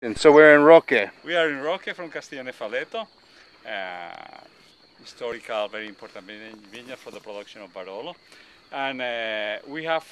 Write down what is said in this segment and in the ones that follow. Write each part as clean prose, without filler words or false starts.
And so we're in Roque. We are in Roque from Castiglione-Falletto, historical, very important vineyard for the production of Barolo. And we have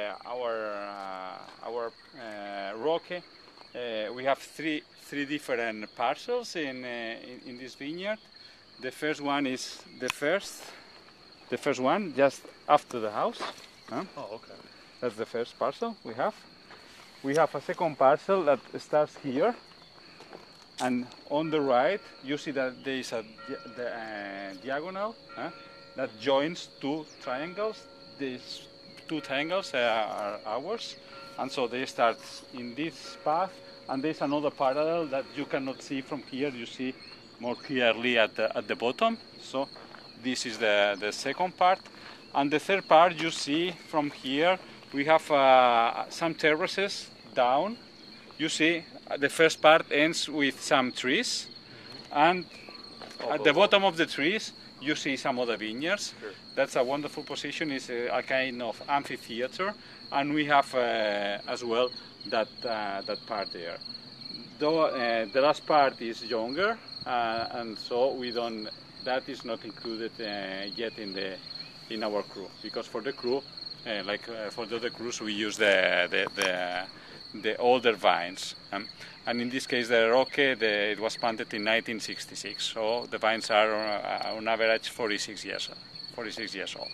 our Roque. We have three different parcels in this vineyard. The first one is the first one just after the house. Huh? Oh, okay. That's the first parcel we have. We have a second parcel that starts here, and on the right you see that there is a diagonal that joins two triangles. These two triangles are ours, and so they start in this path, and there's another parallel that you cannot see from here. You see more clearly at the bottom. So this is the second part, and the third part you see from here. We have some terraces down. You see, the first part ends with some trees, and at the bottom of the trees, you see some other vineyards. Sure. That's a wonderful position. It's a kind of amphitheater, and we have as well that part there. Though the last part is younger, and so we don't. That is not included yet in our crew, because for the crew. For the other crews, we use the older vines, and in this case, the Roque it was planted in 1966, so the vines are on average 46 years old.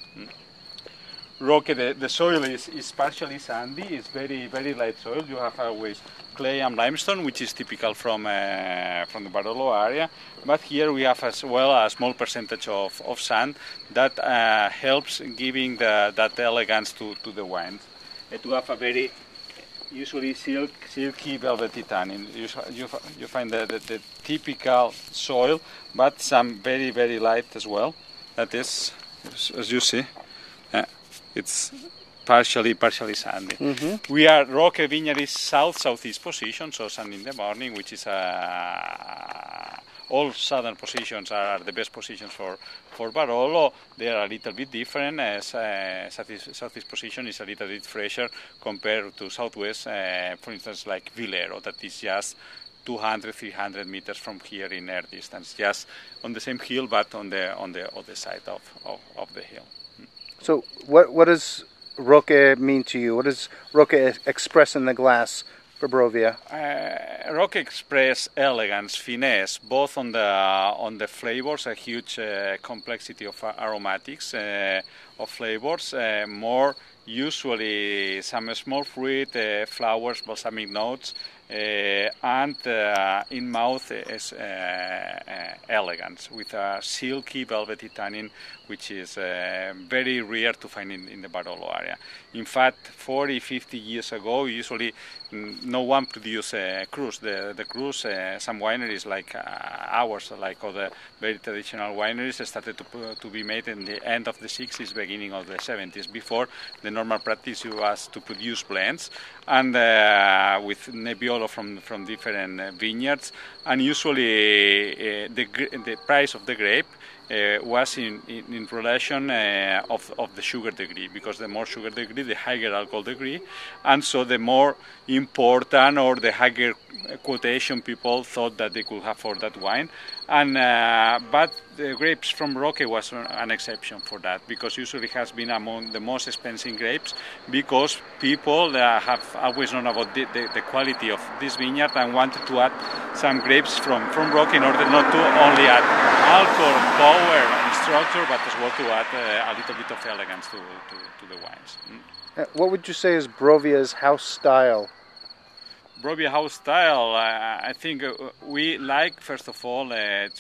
Roque, the soil is partially sandy. It's very light soil. You have always clay and limestone, which is typical from the Barolo area. But here we have as well a small percentage of sand that helps giving that elegance to the wines. To have a very usually silky velvety tannin. You find the typical soil, but some very light as well. That is, as you see. It's partially sandy. Mm-hmm. We are Roque Vineyard is southeast position, so sun in the morning, which is all southern positions are the best positions for Barolo. They are a little bit different. Southeast position is a little bit fresher compared to southwest. For instance, like Villero, that is just 200-300 meters from here in air distance, just on the same hill, but on the other side of the hill. So what does Roque mean to you? What does Roque express in the glass for Brovia? Roque express elegance, finesse, both on the flavors, a huge complexity of aromatics, of flavors, more usually some small fruit, flowers, balsamic notes, and in mouth is elegance with a silky velvety tannin, which is very rare to find in the Barolo area. In fact, 40-50 years ago, usually no one produced crus. The crus, some wineries like ours, like other very traditional wineries, started to be made in the end of the 60s, beginning of the 70s. Before, the normal practice was to produce blends, and with Nebbiolo from different vineyards, and usually the price of the grape was in relation of the sugar degree, because the more sugar degree, the higher alcohol degree, and so the more important or the higher quotation people thought that they could have for that wine. And but the grapes from Roque was an exception for that, because usually has been among the most expensive grapes, because people have always known about the quality of this vineyard and wanted to add some grapes from Roque in order not to only add alcohol, power and structure, but as well to add a little bit of elegance to the wines. What would you say is Brovia's house style? Brovia house style, I think we like, first of all,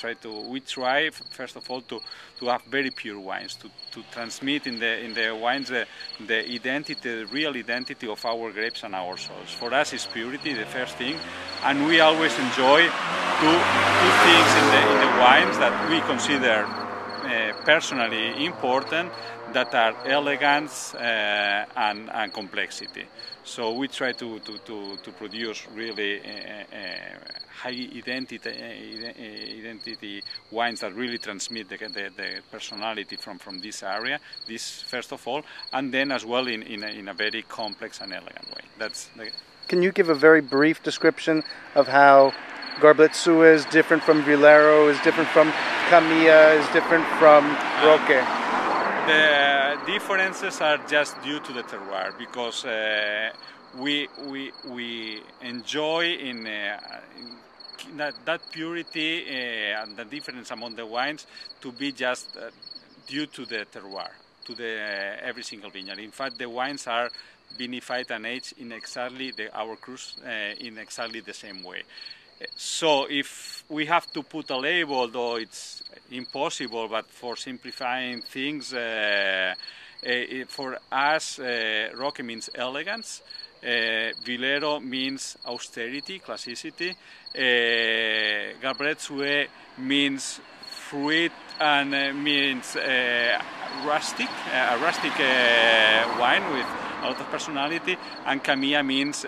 try first of all to have very pure wines, to transmit in the wines the identity, the real identity of our grapes and our soils. For us, it's purity, the first thing, and we always enjoy two things in the wines that we consider personally important, that are elegance and complexity. So we try to produce really high identity wines that really transmit the personality from this area. This first of all, and then as well in a very complex and elegant way. Can you give a very brief description of how Garblet Sue is different from Vilero, is different from Camilla, is different from Roque? The differences are just due to the terroir, because we enjoy in that purity and the difference among the wines to be just due to the terroir, to every single vineyard. In fact, the wines are vinified and aged in exactly our crus in exactly the same way. So if we have to put a label, though it's impossible, but for simplifying things, for us, Roque means elegance, Vilero means austerity, classicity, Garblet Sue means fruit and means rustic, a rustic wine with a lot of personality, and Camilla means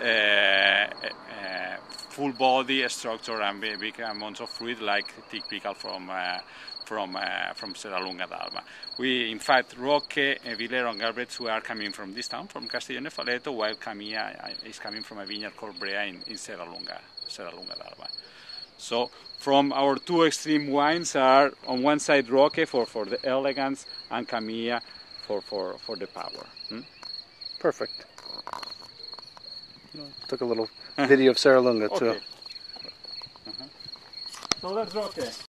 full body structure and big amounts of fruit, like typical from Serralunga d'Alba. We, in fact, Roque, Vilero, and Garblet Sue are coming from this town, from Castellón de Faleto, while Camilla is coming from a vineyard called Brea in Serralunga d'Alba. So, from our two extreme wines are on one side Roque for the elegance, and Camilla for the power. Perfect. Took a little video of Serralunga too. So that's Roque.